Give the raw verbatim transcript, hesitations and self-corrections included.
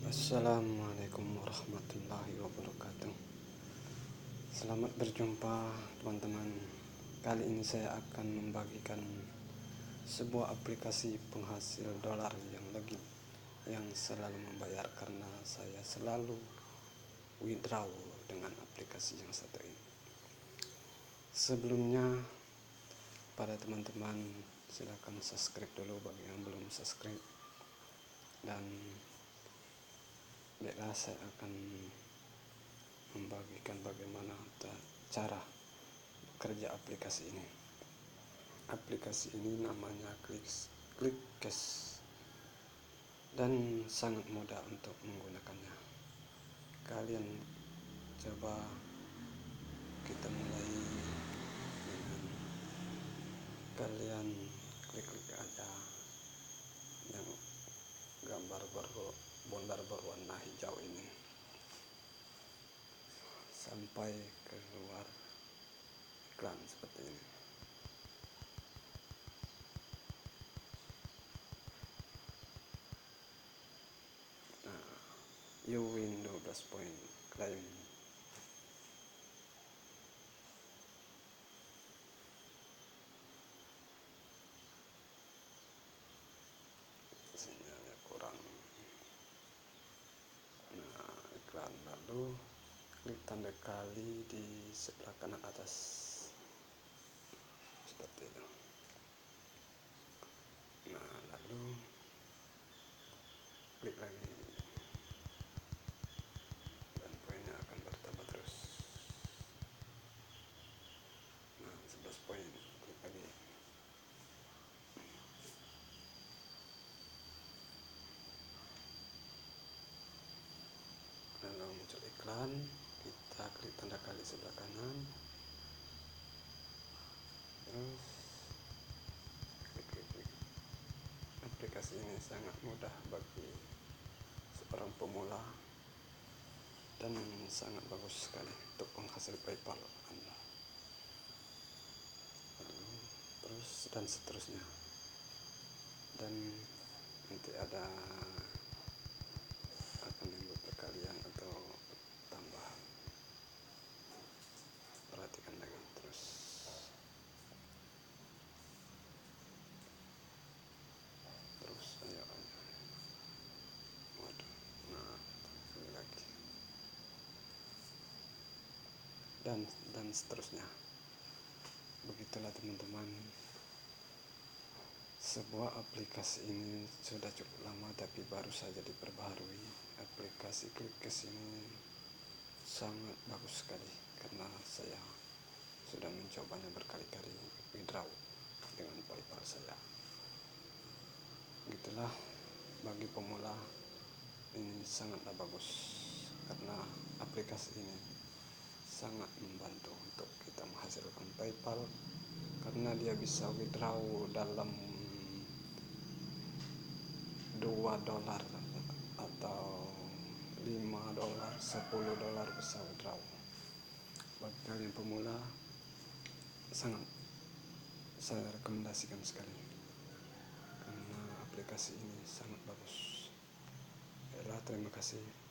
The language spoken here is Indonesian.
Assalamualaikum warahmatullahi wabarakatuh. Selamat berjumpa teman-teman. Kali ini saya akan membagikan sebuah aplikasi penghasil dolar yang legit, yang selalu membayar karena saya selalu withdraw dengan aplikasi yang satu ini. Sebelumnya, pada teman-teman silakan subscribe dulu bagi yang belum subscribe, dan baiklah saya akan membagikan bagaimana cara kerja aplikasi ini. Aplikasi ini namanya Clickcash dan sangat mudah untuk menggunakannya. Kalian coba kita mulai dengan kalian klik-klik aja yang gambar berbondar berwarna hijau ini sampai keluar iklan seperti ini. Nah, you win dua belas poin klaim. Sinyalnya kurang. Nah, iklan. Lalu klik tanda kali di sebelah kanan atas seperti itu. Nah, lalu klik lagi dan poinnya akan bertambah terus. Nah, sebelas poin. Klik lagi. Lalu muncul iklan, kita klik tanda kali sebelah kanan, terus klik, klik, klik. Aplikasi ini sangat mudah bagi seorang pemula dan sangat bagus sekali untuk penghasil PayPal Anda. Lalu, terus dan seterusnya, dan nanti ada akan membuat perkalian atau tambahan. Perhatikan lagi terus. Terus ayo ayo. Waduh. Nah, ini lagi. Dan dan seterusnya. Begitulah teman-teman. Sebuah aplikasi ini sudah cukup lama tapi baru saja diperbaharui. Aplikasi Clickcash ini sangat bagus sekali karena saya sudah mencobanya berkali-kali withdraw dengan PayPal saya. Gitulah, bagi pemula ini sangatlah bagus karena aplikasi ini sangat membantu untuk kita menghasilkan PayPal karena dia bisa withdraw dalam dua dolar atau lima dolar, sepuluh dolar bisa withdraw. Bagi kalian pemula sangat saya rekomendasikan sekali karena aplikasi ini sangat bagus. Baiklah, terima kasih.